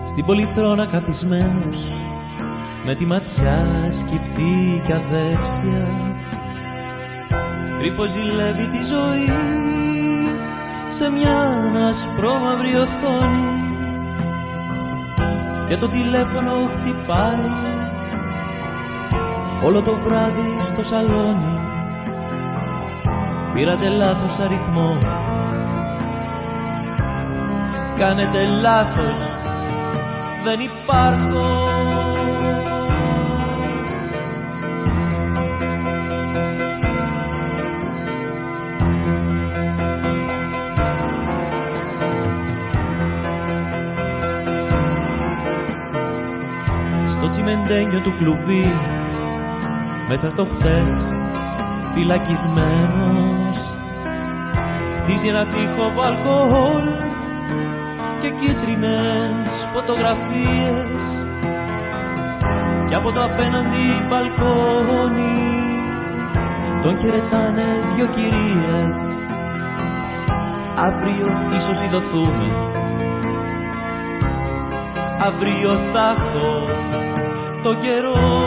στην πολυθρόνα καθισμένος, με τη ματιά σκυφτή κι αδέξια, κρυφός ζηλεύει τη ζωή σε μια ασπρόμαυρη οθόνη και το τηλέφωνο χτυπάει όλο το βράδυ στο σαλόνι. Πήρατε λάθος αριθμό, κάνετε λάθος, δεν υπάρχω. Στο τσιμεντένιο του κλουβί, μέσα στο χτες φυλακισμένος, χτίζει ένα τοίχο από αλκοόλ και κίτρινες φωτογραφίες, και από το απέναντι μπαλκόνι τον χαιρετάνε δυο κυρίες. Αύριο ίσως ειδωθούμε, αύριο θα έχω το καιρό.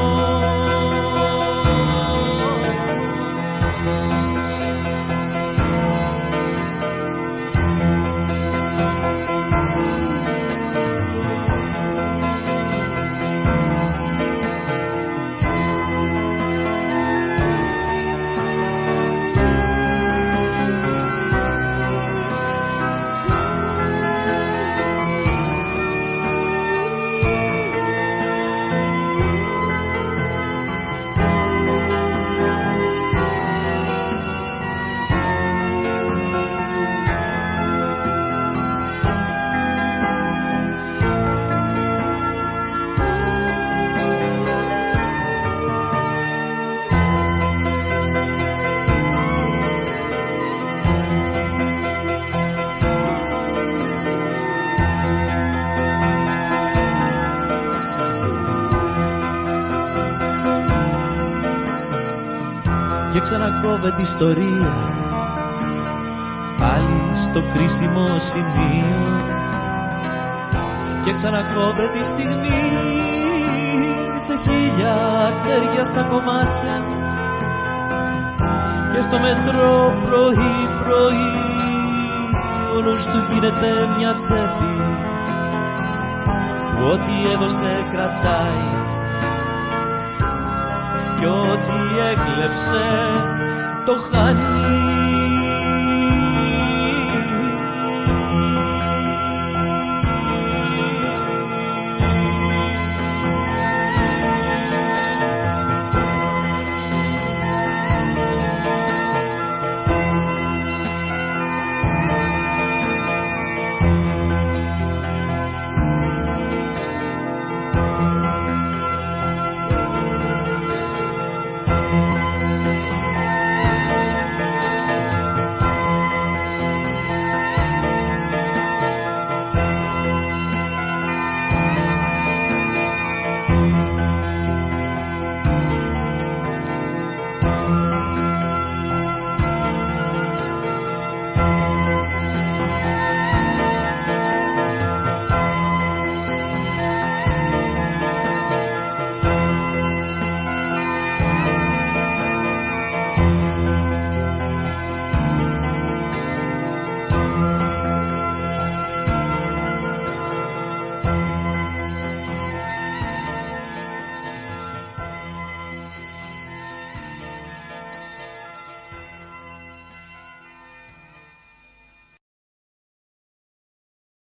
Και ξανακόβεται η ιστορία πάλι στο κρίσιμο σημείο, και ξανακόβεται η στιγμή σε χίλια αστέρια στα κομμάτια, και στο μετρό πρωί-πρωί ο νους του γίνεται μια τσέπη που ό,τι έδωσε κρατάει κι ό,τι έκλεψε το χάνει.